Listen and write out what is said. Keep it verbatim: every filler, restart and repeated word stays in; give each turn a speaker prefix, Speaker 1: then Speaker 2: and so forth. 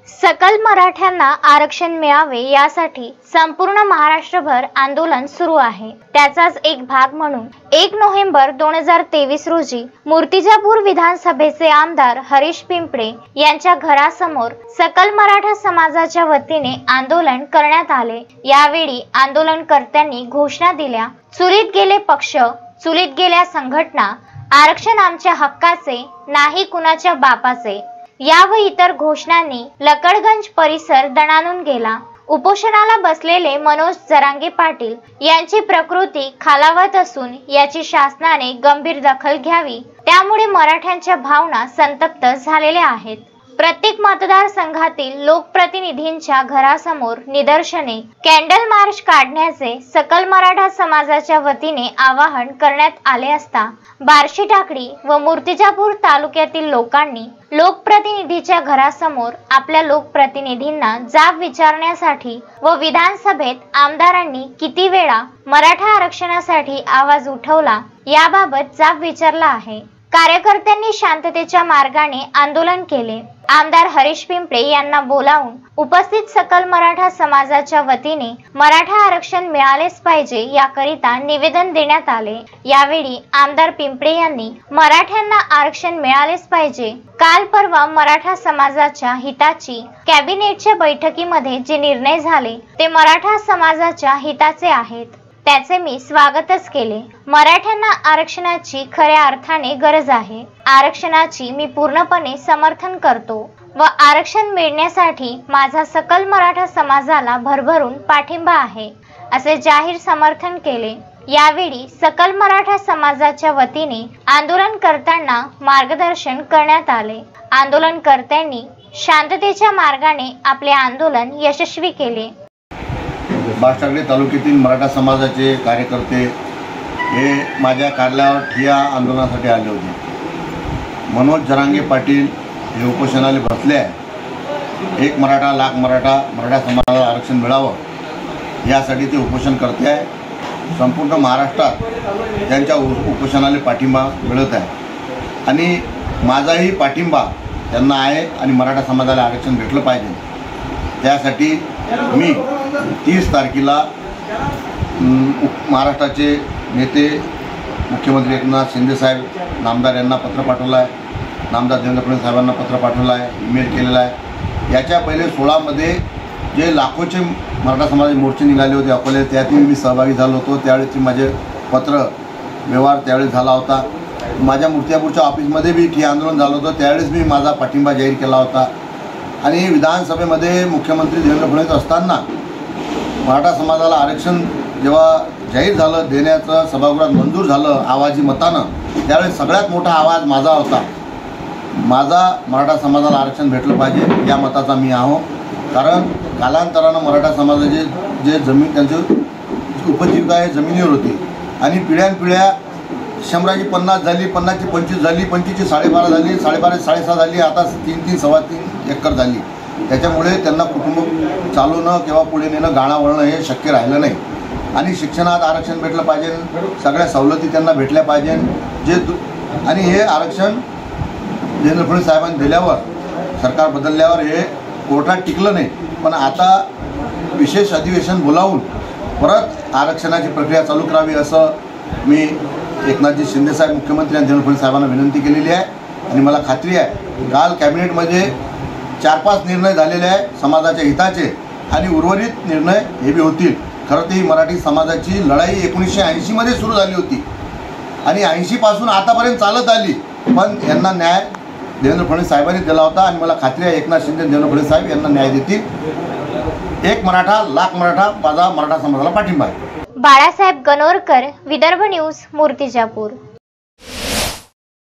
Speaker 1: सकल मराठ्यांना आरक्षण मिळावे यासाठी संपूर्ण महाराष्ट्रभर आंदोलन सुरू आहे। त्याचाच एक भाग म्हणून एक नोव्हेंबर दोन हजार तेवीस रोजी मूर्तिजापूर विधानसभेचे आमदार हरीश पिंपळे यांच्या घरासमोर सकल मराठा समाजाच्या वतीने आंदोलन करण्यात आले। यावेळी आंदोलनकर्त्यांनी घोषणा दिल्या, चुलीत गेले पक्ष, चुलीत गेल्या संघटना, आरक्षण आमच्या हक्काचे, नाही कुणाच्या बापाचे। या व इतर घोषणांनी लकडगंज परिसर दणाणून गेला। उपोषणाला बसलेले मनोज जरांगे पाटील यांची प्रकृती खालावत असून याची शासनाने गंभीर दखल घ्यावी, त्यामुळे मराठ्यांच्या भावना संतप्त झालेल्या आहेत। प्रत्येक मतदारसंघातील लोकप्रतिनिधींच्या घरासमोर निदर्शने, कॅन्डल मार्च काढण्याचे सकल मराठा समाजाच्या वतीने आवाहन करण्यात आले असता बार्शी टाकळी व मूर्तिजापूर तालुक्यातील लोकांनी लोकप्रतिनिधीच्या घरासमोर आपल्या लोकप्रतिनिधींना जाब विचारण्यासाठी व विधानसभेत आमदारांनी किती वेळा मराठा आरक्षणासाठी आवाज उठवला याबाबत जाब विचारला आहे। कार्यकर्त्यांनी शांततेच्या मार्गाने आंदोलन केले। आमदार हरीश पिंपळे यांना बोलावून उपस्थित सकल मराठा समाजाच्या वतीने मराठा आरक्षण मिळालेच पाहिजे याकरिता निवेदन देण्यात आले। यावेळी आमदार पिंपळे यांनी मराठ्यांना आरक्षण मिळालेच पाहिजे, काल परवा मराठा समाजाच्या हिताची कॅबिनेटच्या बैठकीमध्ये जे निर्णय झाले ते मराठा समाजाच्या हिताचे आहेत, त्याचे मी स्वागतच केले। मराठ्यांना आरक्षणाची खऱ्या अर्थाने गरज आहे। आरक्षणाची मी पूर्णपणे समर्थन करतो व आरक्षण मिळण्यासाठी माझा सकल मराठा समाजाला भरभरून पाठिंबा आहे, असे जाहीर समर्थन केले। यावेळी सकल मराठा समाजाच्या वतीने आंदोलन करताना मार्गदर्शन करण्यात आले। आंदोलनकर्त्यांनी शांततेच्या मार्गाने आपले आंदोलन यशस्वी केले।
Speaker 2: बार्शी टाकळी तालुक्यातील मराठा समाजाचे कार्यकर्ते हे माझ्या कार्यालयावर ठिय्या आंदोलनासाठी आले होते। मनोज जरांगे पाटील हे उपोषणाला बसले आहे। एक मराठा लाख मराठा मराठा समाजाला आरक्षण मिळावं यासाठी ते उपोषण करते आहे। संपूर्ण महाराष्ट्रात त्यांच्या उपोषणाला पाठिंबा मिळत आहे आणि माझाही पाठिंबा त्यांना आहे आणि मराठा समाजाला आरक्षण भेटलं पाहिजे। त्यासाठी मी तीस तारखेला महाराष्ट्राचे नेते मुख्यमंत्री एकनाथ शिंदे साहेब नामदार यांना पत्र पाठवलं आहे, नामदार देवेंद्र फडणवीस साहेबांना पत्र पाठवलं आहे, ईमेल केलेला आहे। याच्या पहिले सोळामध्ये जे लाखोचे मराठा समाजाचे मोर्चे निघाले होते अकोले, त्यातही मी सहभागी झालो होतो। त्यावेळेची माझे पत्र व्यवहार त्यावेळेस झाला होता। माझ्या मूर्तिजापूरच्या ऑफिसमध्ये बी ठिय्या आंदोलन झालं होतं, त्यावेळेस मी माझा पाठिंबा जाहीर केला होता। आणि विधानसभेमध्ये मुख्यमंत्री देवेंद्र फडणवीस असताना मराठा समाजाला आरक्षण जेव्हा जाहीर झालं देण्याचं सभागृहात मंजूर झालं आवाजी मतानं, त्यावेळेस सगळ्यात मोठा आवाज माझा होता। माझा मराठा समाजाला आरक्षण भेटलं पाहिजे या मताचा मी आहो। कारण कालांतरानं मराठा समाजाचे जे जमीन त्यांची उपजीविका आहे जमिनीवर होती आणि पिढ्यानपिढ्या शंभराची पन्नास झाली, पन्नासची पंचवीस झाली, पंचवीसची साडेबारा झाली, साडेबाराची साडेसहा झाली, आता तीन तीन सव्वा तीन एकर झाली। त्याच्यामुळे त्यांना कुटुंब चालवणं किंवा पुढे नेणं गाणा वळणं हे शक्य राहिलं नाही आणि शिक्षणात आरक्षण भेटलं पाहिजे, सगळ्या सवलती त्यांना भेटल्या पाहिजे जे आणि हे आरक्षण देवेंद्र फडणवीस साहेबांनी दिल्यावर सरकार बदलल्यावर हे कोर्टात टिकलं नाही, पण आता विशेष अधिवेशन बोलावून परत आरक्षणाची प्रक्रिया चालू करावी असं मी एकनाथजी शिंदे साहेब मुख्यमंत्री आणि देवेंद्र फडणवीस साहेबांना विनंती केलेली आहे। आणि मला खात्री आहे काल कॅबिनेटमध्ये चार पाच निर्णय झालेले आहे समाजाच्या हिताचे आणि उर्वरित निर्णय हे बी होतील। खरं तर ही मराठी समाजाची लढाई एकोणीसशे ऐंशीमध्ये सुरू झाली होती आणि ऐंशीपासून आतापर्यंत चालत आली, पण यांना न्याय देवेंद्र फडणवीस साहेबांनी दिला होता आणि मला खात्री आहे एकनाथ शिंदे देवेंद्र फडणवीस साहेब यांना न्याय देतील। एक मराठा लाख मराठा माझा मराठा समाजाला पाठिंबा आहे।
Speaker 1: बाळासाहेब गणोरकर, विदर्भ न्यूज, मूर्तिजापूर।